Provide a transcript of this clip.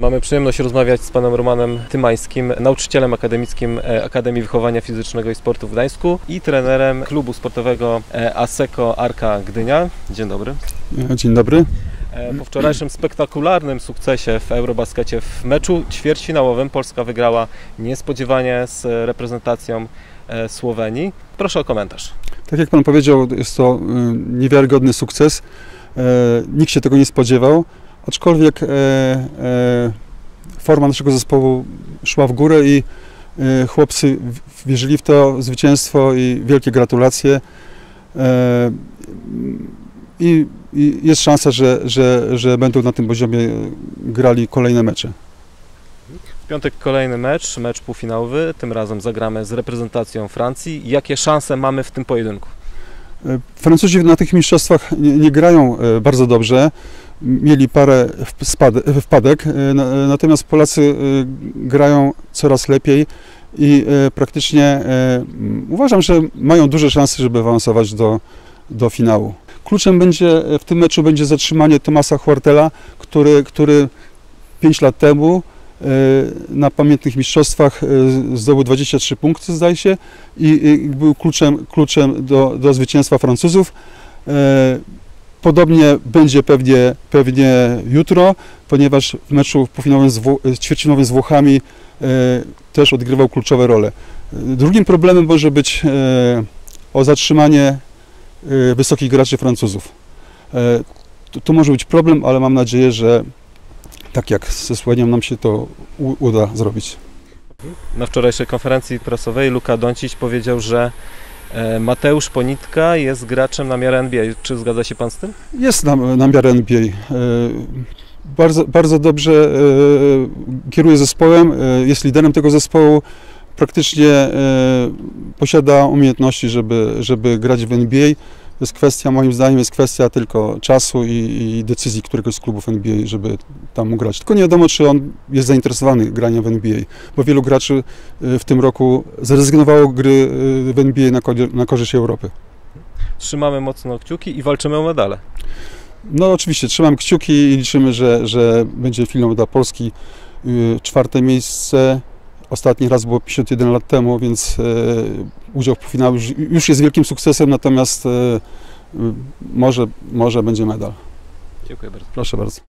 Mamy przyjemność rozmawiać z panem Romanem Tymańskim, nauczycielem akademickim Akademii Wychowania Fizycznego i Sportu w Gdańsku i trenerem klubu sportowego ASEKO Arka Gdynia. Dzień dobry. Dzień dobry. Po wczorajszym spektakularnym sukcesie w Eurobaskecie w meczu ćwierćfinałowym Polska wygrała niespodziewanie z reprezentacją Słowenii. Proszę o komentarz. Tak jak pan powiedział, jest to niewiarygodny sukces. Nikt się tego nie spodziewał, aczkolwiek forma naszego zespołu szła w górę i chłopcy wierzyli w to zwycięstwo i wielkie gratulacje. I jest szansa, że będą na tym poziomie grali kolejne mecze. W piątek kolejny mecz półfinałowy. Tym razem zagramy z reprezentacją Francji. Jakie szanse mamy w tym pojedynku? Francuzi na tych mistrzostwach nie grają bardzo dobrze. Mieli parę wpadek, natomiast Polacy grają coraz lepiej i praktycznie uważam, że mają duże szanse, żeby awansować do finału. Kluczem w tym meczu będzie zatrzymanie Thomasa Huertela, który 5 lat temu na pamiętnych mistrzostwach zdobył 23 punkty, zdaje się, i był kluczem do zwycięstwa Francuzów. Podobnie będzie pewnie jutro, ponieważ w meczu ćwierćfinałowym z Włochami też odgrywał kluczowe role. Drugim problemem może być o zatrzymanie wysokich graczy Francuzów. To może być problem, ale mam nadzieję, że tak jak ze Słowenią nam się to uda zrobić. Na wczorajszej konferencji prasowej Luka Doncic powiedział, że Mateusz Ponitka jest graczem na miarę NBA. Czy zgadza się pan z tym? Jest na miarę NBA. Bardzo dobrze kieruje zespołem, jest liderem tego zespołu. Praktycznie posiada umiejętności, żeby grać w NBA. Jest kwestia, moim zdaniem, tylko czasu i decyzji któregoś z klubów NBA, żeby tam mógł grać. Tylko nie wiadomo, czy on jest zainteresowany graniem w NBA, bo wielu graczy w tym roku zrezygnowało gry w NBA na korzyść Europy. Trzymamy mocno kciuki i walczymy o medale. No oczywiście, trzymam kciuki i liczymy, że będzie finał dla Polski. 4. miejsce. Ostatni raz było 51 lat temu, więc udział w półfinale już jest wielkim sukcesem, natomiast może będzie medal. Dziękuję bardzo. Proszę bardzo.